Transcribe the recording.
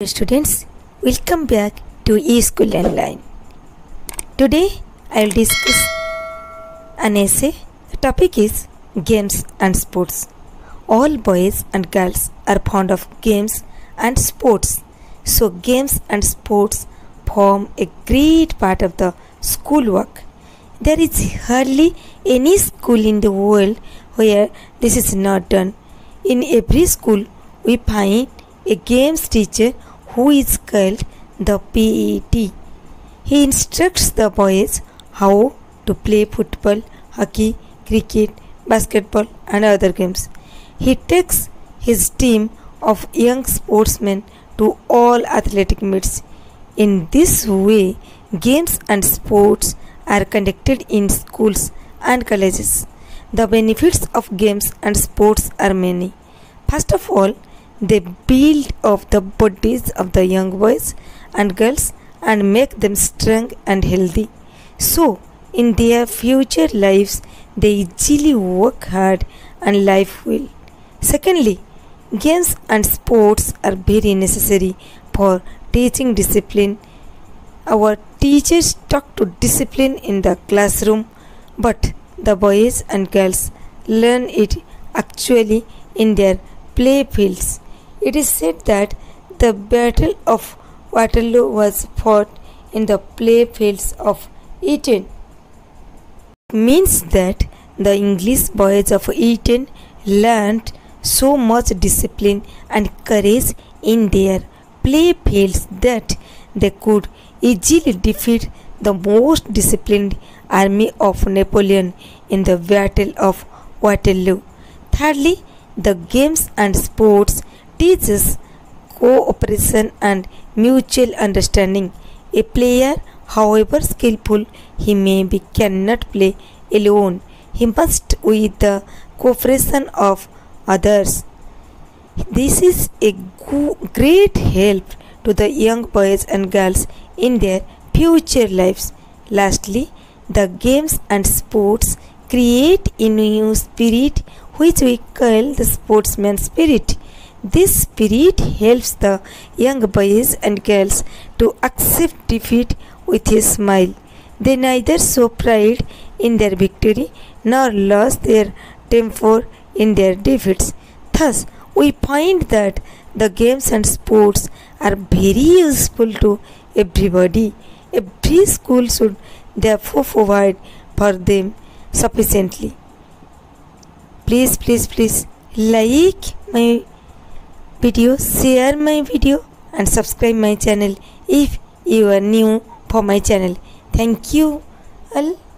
Students, welcome back to eSchool Online. Today I will discuss an essay. The topic is games and sports. All boys and girls are fond of games and sports. So games and sports form a great part of the schoolwork. There is hardly any school in the world where this is not done. In every school we find a games teacher who is called the PET. He instructs the boys how to play football, hockey, cricket, basketball and other games. He takes his team of young sportsmen to all athletic meets. In this way, games and sports are conducted in schools and colleges. The benefits of games and sports are many. First of all, they build up the bodies of the young boys and girls and make them strong and healthy. So, in their future lives, they easily work hard and life well. Secondly, games and sports are very necessary for teaching discipline. Our teachers talk to discipline in the classroom, but the boys and girls learn it actually in their play fields. It is said that the Battle of Waterloo was fought in the play fields of Eton. It means that the English boys of Eton learned so much discipline and courage in their play fields that they could easily defeat the most disciplined army of Napoleon in the Battle of Waterloo. Thirdly, the games and sports teaches cooperation and mutual understanding. A player, however skillful he may be, cannot play alone. He must with the cooperation of others. This is a great help to the young boys and girls in their future lives. Lastly, the games and sports create a new spirit which we call the sportsman spirit. This spirit helps the young boys and girls to accept defeat with a smile. They neither show pride in their victory nor lose their temper in their defeats. Thus, we find that the games and sports are very useful to everybody. Every school should therefore provide for them sufficiently. Please like my video, share my video and subscribe my channel if you are new for my channel. Thank you all.